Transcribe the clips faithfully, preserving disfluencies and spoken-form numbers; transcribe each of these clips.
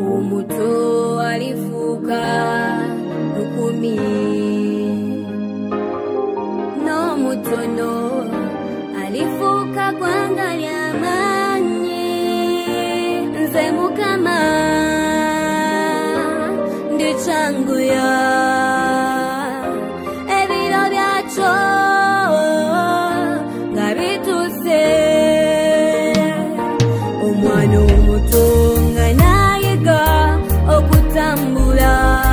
umuto alifuka rukumi no mutono alifuka kwangalia manye nze mukama ndi changuya ebiro byacho ngabituse omwana omuto nga nayiga okutambula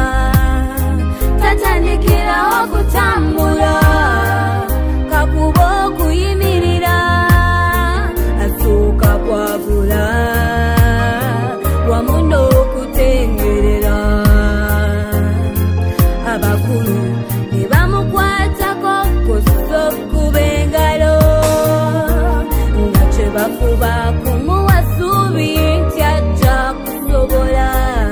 tatandikira okutambula kakuba okuyimirira asuuka kwabula wamu n'okutengerera abakulu ne bamukwatako kussa okuba engalo nga kye bafuba kumuwa ssuubi nti ajja kusobola.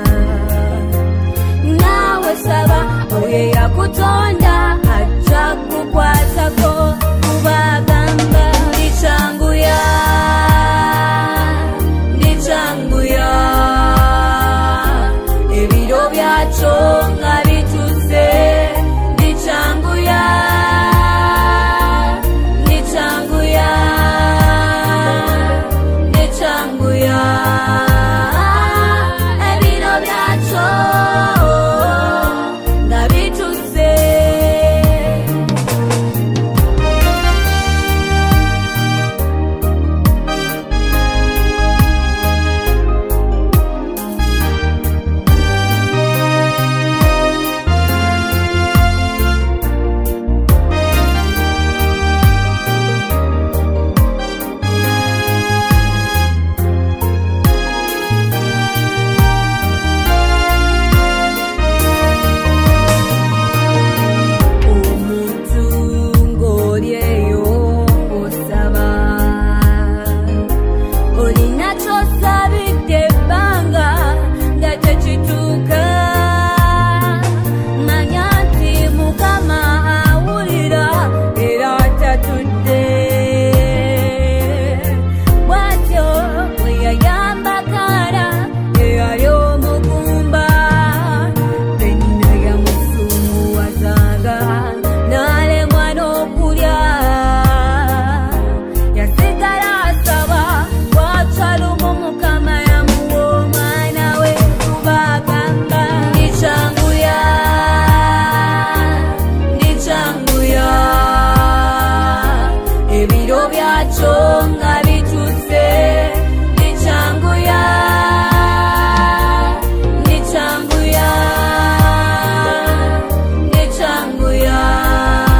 Naawe saba oyo yakutonda ajja kukwatako kubagamba ndichanguya ndichanguya ebiro byacho nga bituse ndichanguya ndichanguya ndichanguya ebiro byacho nga bituse.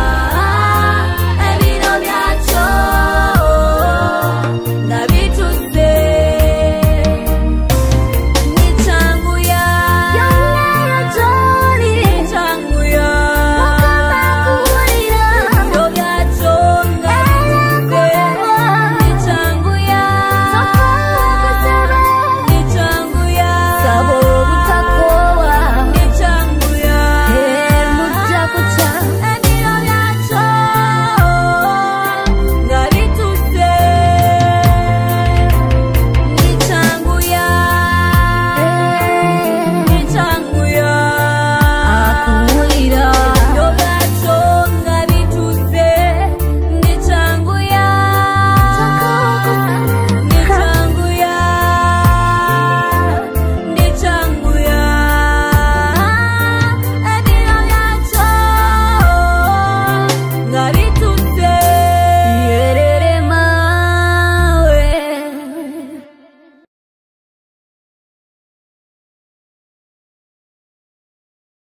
To